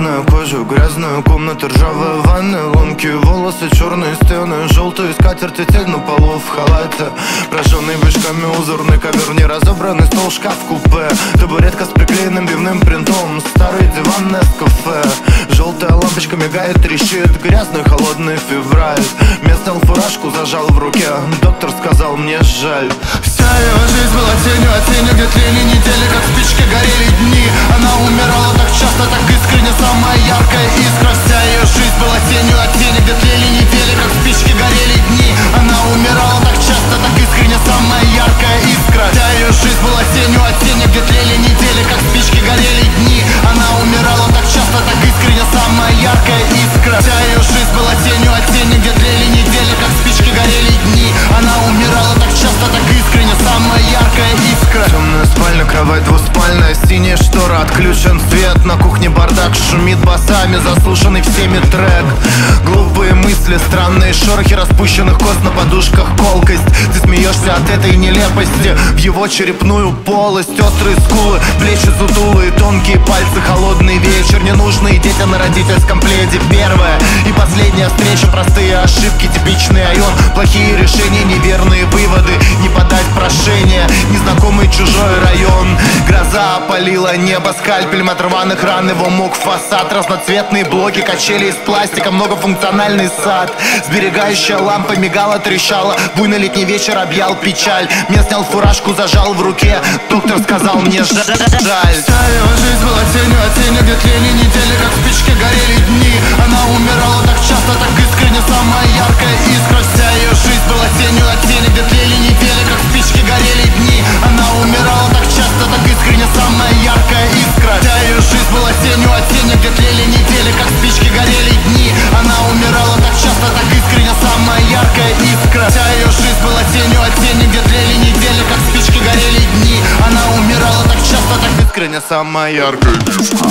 Красную кожу, грязную комнату, ржавые ванны, ломкие волосы, черные стены, желтые скатерти, тень на полу в халате, прожженный вышками узорный ковер, не разобранный стол, шкаф купе, табуретка с приклеенным пивным принтом, старый диван Нескафе, желтая лампочка мигает, трещит, грязный холодный февраль. Местал фуражку, зажал в руке, доктор сказал, мне жаль. Вся его жизнь была тенью, а тенью, где тлели недели, как спички горели дни. Она умирала так часто, так искренне, самая яркая искра. Вся ее жизнь была тенью, а тени, где тлели недели, как спички горели дни. Она умирала так часто, так искренне, самая яркая искра. Вся ее жизнь была тенью, а тени, где тлели недели, как спички горели дни. Она умирала так часто, так искренне, самая яркая искра. Вся ее жизнь была тенью, а тени, где тлели недели, как спички горели дни. Она умирала так часто, так искренне, самая яркая искра. Темная спальня, кровать двуспальная, синяя штора, отключен свет. На кухне бардак, шумит басами, заслушанный всеми трек. Глупые мысли, странные шорохи распущенных кост на подушках, колкость. Ты смеешься от этой нелепости. В его черепную полость, острые скулы, плечи сутулые, тонкие пальцы, холодный вечер. Ненужные дети на родительском пледе. Первая и последняя встреча, простые ошибки, типичный айон. Плохие решения, неверные выводы, не подать прошение, незнакомый чужой район. Гроза опалила небо скальпелем от рваных ран, его мог фасад. Разноцветные блоки, качели из пластика, многофункциональный сад. Сберегающая лампа мигала, трещала, буйный летний вечер объял печаль. Мне снял фуражку, зажал в руке, доктор сказал, мне жаль. Вся его жизнь была тенью, а тени, где тлели недели, как спички горели дни. Она умирала так часто, так искренне, самая яркая искра. Вся ее жизнь была тенью, а тени, где тлели недели, как спички горели дни. Она умирала так часто, так искренне, самая яркая искра. Вся ее жизнь была тенью, а тени, где тлели недели, как спички горели дни. Она умирала так часто, так искренне, самая яркая искра. Вся ее жизнь была тенью, а тени, где тлели недели, как спички горели дни. Она умирала так часто, так искренне, самая яркая искра.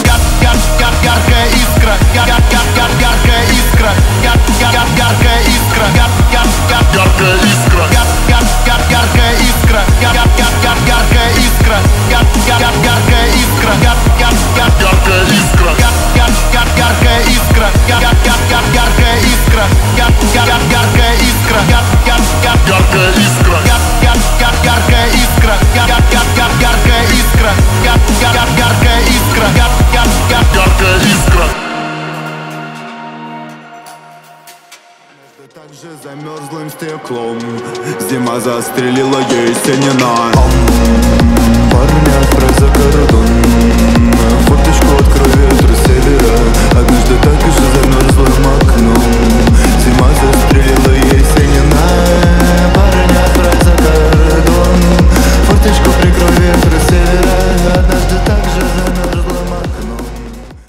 Яркая искра, яркая искра, яркая искра, яркая искра, яркая искра, яркая искра, яркая искра, яркая искра, яркая искра, яркая искра, яркая искра, яркая искра, яркая искра, яркая искра, яркая искра, яркая искра. Также замерзлым стеклом зима застрелила ей синина.